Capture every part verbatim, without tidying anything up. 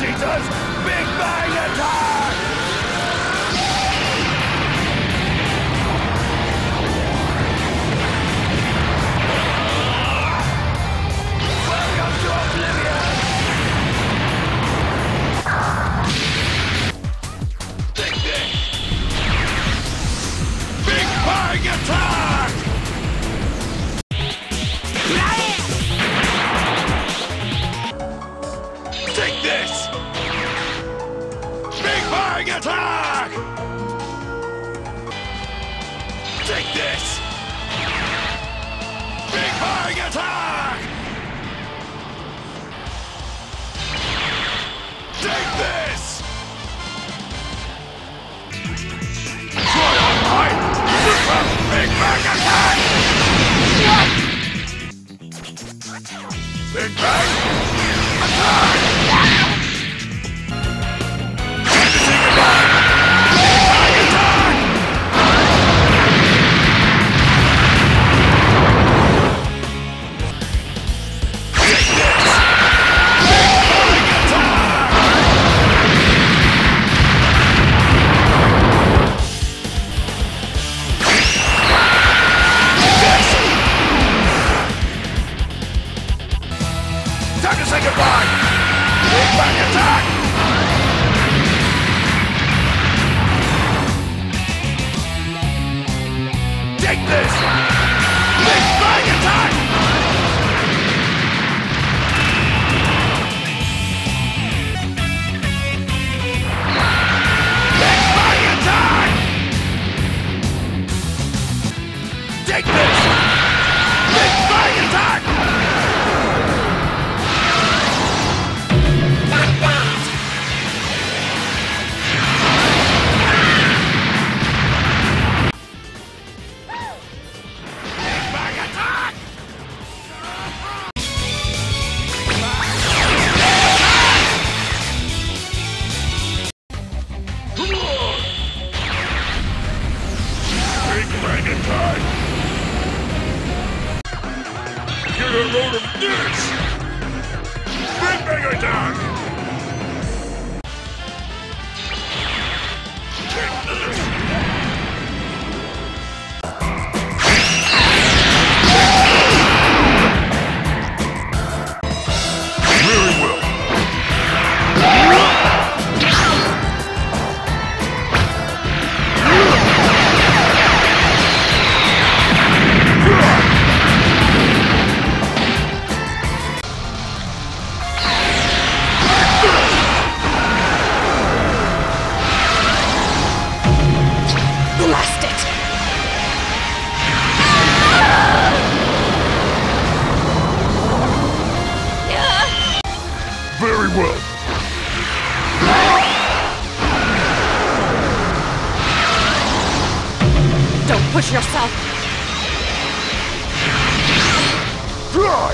cheaters! Big Bang Attack! Welcome to Oblivion! Take this! Big Bang Attack! Take this! Big Bang Attack! Take this! Big Bang Attack! Take this! Try on mine! Super Big Bang Attack! Big Bang Attack! Time to say goodbye! Big Bang Attack! Take this! Big Bang Attack! This! Time to say goodbye! Big Bang Attack! Take this! Big Bang Attack! Big Bang Attack! Take this! Big Bang Attack! Big Bang Attack! Get a load of this! Big Bang Attack! Take this! Very well. Blast it! Very well. Don't push yourself! Try!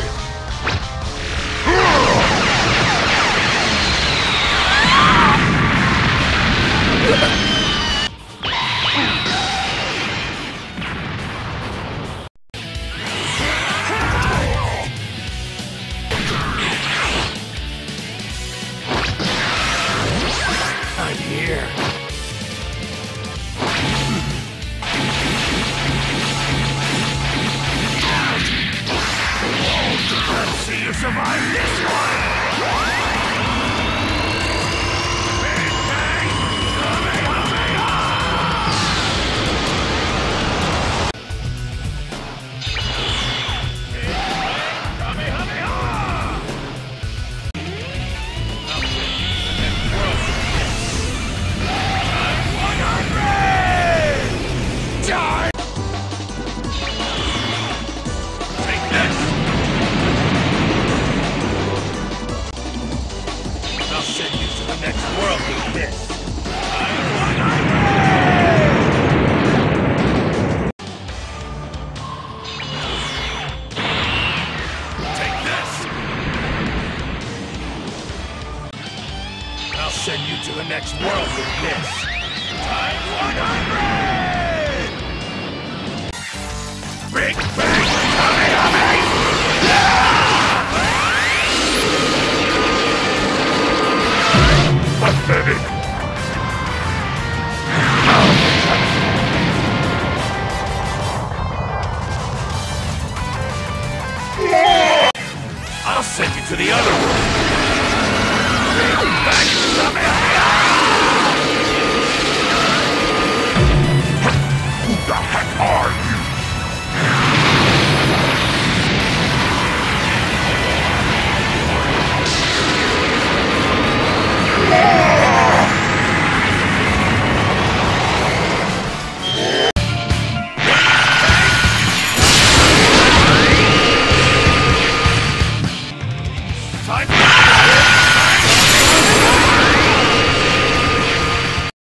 I'm here. Let's see you survive this one! Big Bang Kamehameha! Big Bang Kamehameha! one hundred! Time! Take this! I'll send you to the next world with this! Time one hundred! Take this! I'll send you to the next world with this! Time one hundred! Big Bang Kamehameha! to the other world. Back some Who the heck are you? time.